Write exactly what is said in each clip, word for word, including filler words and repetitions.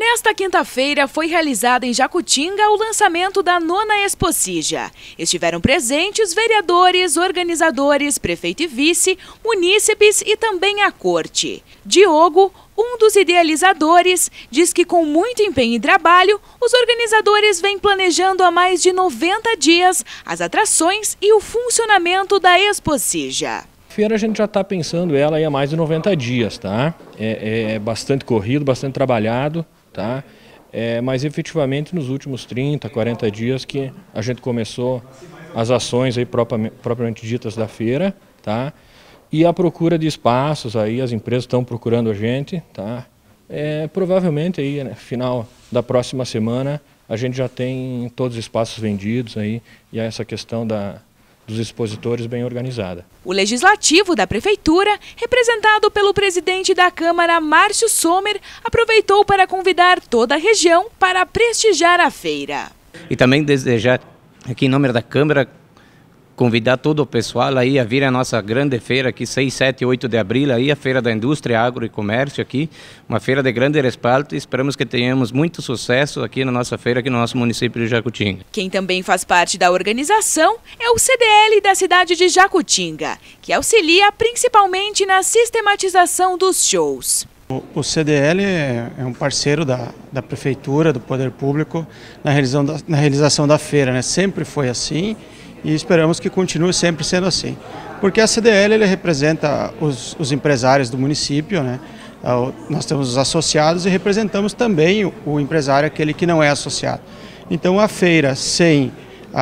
Nesta quinta-feira foi realizado em Jacutinga o lançamento da nona Expocígia. Estiveram presentes vereadores, organizadores, prefeito e vice, munícipes e também a corte. Diogo, um dos idealizadores, diz que com muito empenho e trabalho, os organizadores vêm planejando há mais de noventa dias as atrações e o funcionamento da Expocígia. A feira a gente já está pensando ela aí há mais de noventa dias, tá? É, é bastante corrido, bastante trabalhado, tá? É, mas efetivamente nos últimos trinta, quarenta dias que a gente começou as ações aí propriamente, propriamente ditas da feira, tá? E a procura de espaços aí, as empresas estão procurando a gente, tá? É, provavelmente aí, né, final da próxima semana, a gente já tem todos os espaços vendidos aí e essa questão da dos expositores bem organizada. O Legislativo da Prefeitura, representado pelo presidente da Câmara, Márcio Sommer, aproveitou para convidar toda a região para prestigiar a feira. E também desejar, aqui em nome da Câmara, convidar todo o pessoal aí a vir à nossa grande feira aqui, seis, sete e oito de abril, aí a Feira da Indústria, Agro e Comércio aqui, uma feira de grande respaldo e esperamos que tenhamos muito sucesso aqui na nossa feira, aqui no nosso município de Jacutinga. Quem também faz parte da organização é o C D L da cidade de Jacutinga, que auxilia principalmente na sistematização dos shows. O C D L é um parceiro da, da Prefeitura, do Poder Público, na realização da, na realização da feira, né? Sempre foi assim. E esperamos que continue sempre sendo assim. Porque a C D L ele representa os, os empresários do município, né? Nós temos os associados e representamos também o, o empresário, aquele que não é associado. Então a feira sem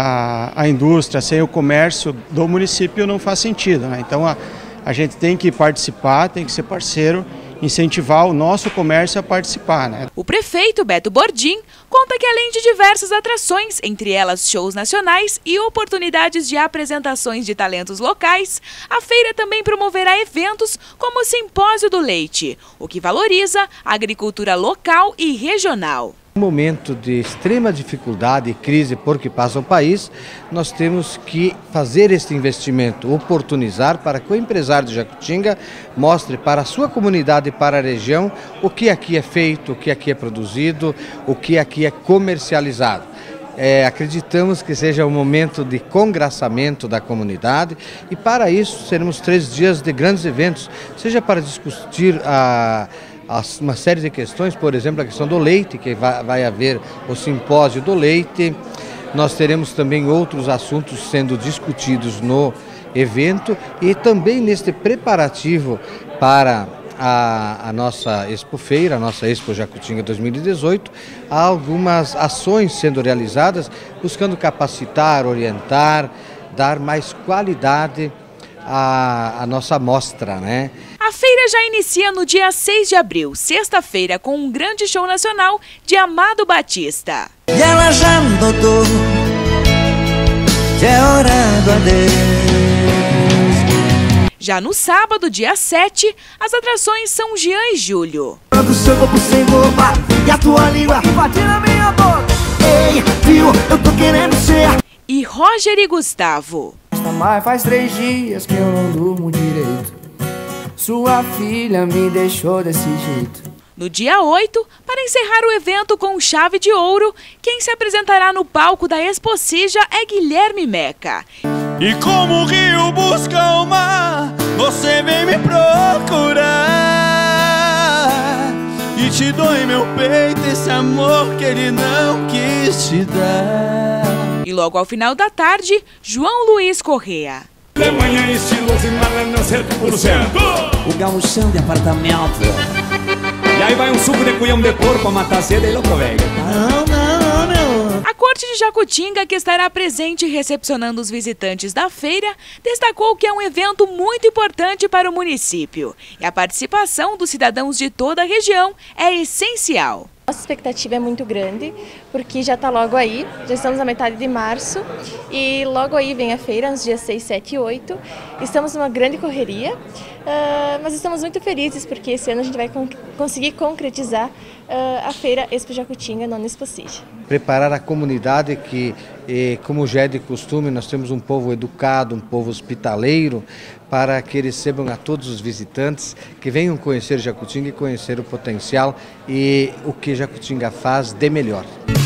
a, a indústria, sem o comércio do município não faz sentido, né? Então a, a gente tem que participar, tem que ser parceiro, incentivar o nosso comércio a participar, né? O prefeito Beto Bordim conta que além de diversas atrações, entre elas shows nacionais e oportunidades de apresentações de talentos locais, a feira também promoverá eventos como o Simpósio do Leite, o que valoriza a agricultura local e regional. No momento de extrema dificuldade e crise por que passa o país, nós temos que fazer este investimento, oportunizar para que o empresário de Jacutinga mostre para a sua comunidade e para a região o que aqui é feito, o que aqui é produzido, o que aqui é comercializado. É, acreditamos que seja um momento de congraçamento da comunidade e para isso seremos três dias de grandes eventos, seja para discutir a uma série de questões, por exemplo, a questão do leite, que vai, vai haver o simpósio do leite. Nós teremos também outros assuntos sendo discutidos no evento e também neste preparativo para a, a nossa Expofeira, a nossa Expo Jacutinga dois mil e dezoito, há algumas ações sendo realizadas buscando capacitar, orientar, dar mais qualidade à, à nossa mostra, né? A feira já inicia no dia seis de abril, sexta-feira, com um grande show nacional de Amado Batista. E ela já notou que é hora do adeus. Já no sábado, dia sete, as atrações são Jean e Júlio. E a tua língua bate na minha boca. Ei, viu, eu tô querendo ser. E Roger e Gustavo. Mas faz três dias que eu não durmo direito. Sua filha me deixou desse jeito. No dia oito, para encerrar o evento com chave de ouro, quem se apresentará no palco da Expocígia é Guilherme Meca. E como o rio busca o mar, você vem me procurar. E te dou em meu peito esse amor que ele não quis te dar. E logo ao final da tarde, João Luiz Correa. De manhã estiloso e malandro cento por cento. O gauchão de apartamento. E aí vai um suco de cunhão de porco, matar sede e louco velho. Não, não, não. A corte de Jacutinga, que estará presente recepcionando os visitantes da feira, destacou que é um evento muito importante para o município. E a participação dos cidadãos de toda a região é essencial. Nossa expectativa é muito grande, porque já está logo aí, já estamos na metade de março e logo aí vem a feira, nos dias seis, sete e oito. Estamos numa grande correria, uh, mas estamos muito felizes porque esse ano a gente vai con conseguir concretizar uh, a feira Expo Jacutinga Nona Exposígia. Preparar a comunidade que, eh, como já é de costume, nós temos um povo educado, um povo hospitaleiro, para que eles recebam a todos os visitantes que venham conhecer Jacutinga e conhecer o potencial e o que Jacutinga faz de melhor.